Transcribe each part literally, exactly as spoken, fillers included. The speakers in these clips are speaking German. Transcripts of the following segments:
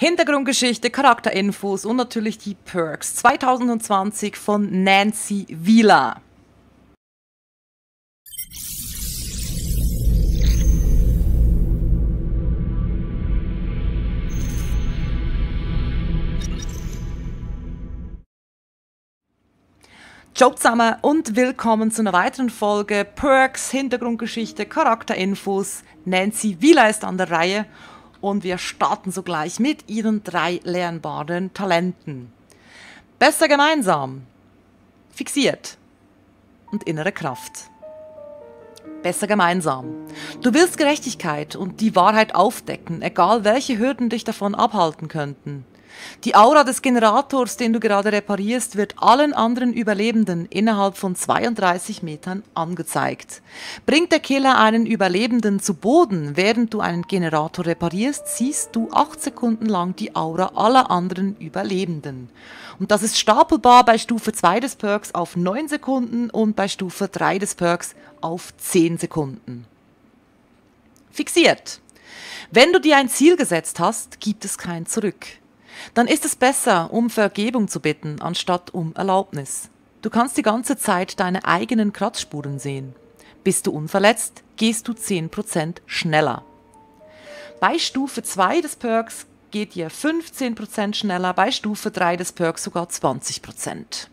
Hintergrundgeschichte, Charakterinfos und natürlich die Perks zwanzig zwanzig von Nancy Wheeler. Ciao zusammen und willkommen zu einer weiteren Folge Perks, Hintergrundgeschichte, Charakterinfos. Nancy Wheeler ist an der Reihe und wir starten sogleich mit ihren drei lernbaren Talenten. Besser gemeinsam, fixiert und innere Kraft. Besser gemeinsam. Du willst Gerechtigkeit und die Wahrheit aufdecken, egal welche Hürden dich davon abhalten könnten. Die Aura des Generators, den du gerade reparierst, wird allen anderen Überlebenden innerhalb von zweiunddreißig Metern angezeigt. Bringt der Killer einen Überlebenden zu Boden, während du einen Generator reparierst, siehst du acht Sekunden lang die Aura aller anderen Überlebenden. Und das ist stapelbar bei Stufe zwei des Perks auf neun Sekunden und bei Stufe drei des Perks auf zehn Sekunden. Fixiert. Wenn du dir ein Ziel gesetzt hast, gibt es kein Zurück. Dann ist es besser, um Vergebung zu bitten, anstatt um Erlaubnis. Du kannst die ganze Zeit deine eigenen Kratzspuren sehen. Bist du unverletzt, gehst du zehn Prozent schneller. Bei Stufe zwei des Perks geht ihr fünfzehn Prozent schneller, bei Stufe drei des Perks sogar zwanzig Prozent.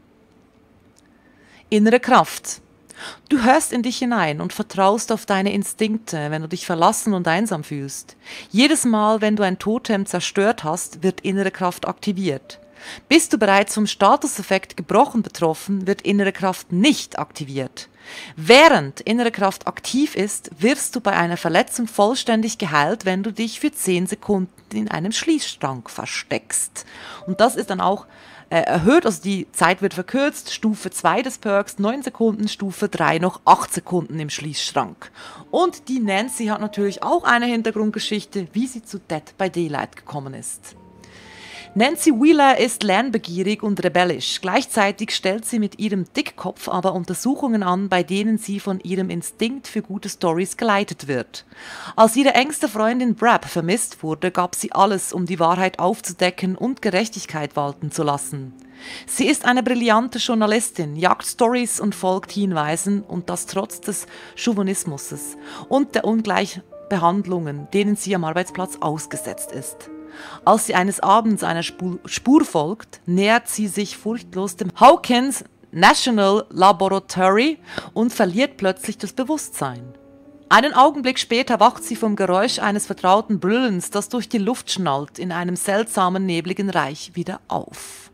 Innere Kraft. Du hörst in dich hinein und vertraust auf deine Instinkte, wenn du dich verlassen und einsam fühlst. Jedes Mal, wenn du ein Totem zerstört hast, wird innere Kraft aktiviert. Bist du bereits vom Statuseffekt gebrochen betroffen, wird innere Kraft nicht aktiviert. Während innere Kraft aktiv ist, wirst du bei einer Verletzung vollständig geheilt, wenn du dich für zehn Sekunden in einem Schließschrank versteckst. Und das ist dann auch äh, erhöht, also die Zeit wird verkürzt. Stufe zwei des Perks neun Sekunden, Stufe drei noch acht Sekunden im Schließschrank. Und die Nancy hat natürlich auch eine Hintergrundgeschichte, wie sie zu Dead by Daylight gekommen ist. Nancy Wheeler ist lernbegierig und rebellisch. Gleichzeitig stellt sie mit ihrem Dickkopf aber Untersuchungen an, bei denen sie von ihrem Instinkt für gute Storys geleitet wird. Als ihre engste Freundin Brab vermisst wurde, gab sie alles, um die Wahrheit aufzudecken und Gerechtigkeit walten zu lassen. Sie ist eine brillante Journalistin, jagt Storys und folgt Hinweisen, und das trotz des Chauvinismus und der Ungleichbehandlungen, denen sie am Arbeitsplatz ausgesetzt ist. Als sie eines Abends einer Spur, Spur folgt, nähert sie sich furchtlos dem Hawkins National Laboratory und verliert plötzlich das Bewusstsein. Einen Augenblick später wacht sie vom Geräusch eines vertrauten Brüllens, das durch die Luft schnallt, in einem seltsamen, nebligen Reich wieder auf.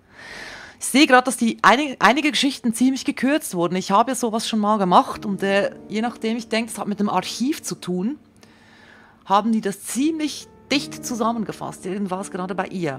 Ich sehe gerade, dass die einige, einige Geschichten ziemlich gekürzt wurden. Ich habe ja sowas schon mal gemacht und äh, je nachdem, ich denke, es hat mit dem Archiv zu tun, haben die das ziemlich dicht zusammengefasst, irgendwas gerade bei ihr.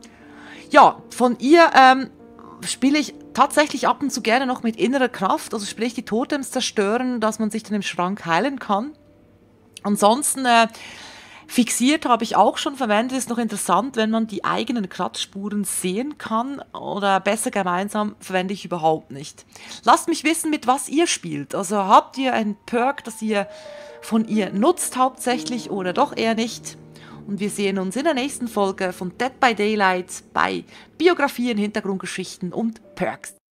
Ja, von ihr ähm, spiele ich tatsächlich ab und zu gerne noch mit innerer Kraft, also sprich die Totems zerstören, dass man sich dann im Schrank heilen kann. Ansonsten äh, fixiert habe ich auch schon verwendet, ist noch interessant, wenn man die eigenen Kratzspuren sehen kann, oder besser gemeinsam verwende ich überhaupt nicht. Lasst mich wissen, mit was ihr spielt. Also habt ihr ein Perk, das ihr von ihr nutzt hauptsächlich oder doch eher nicht? Und wir sehen uns in der nächsten Folge von Dead by Daylight bei Biografien, Hintergrundgeschichten und Perks.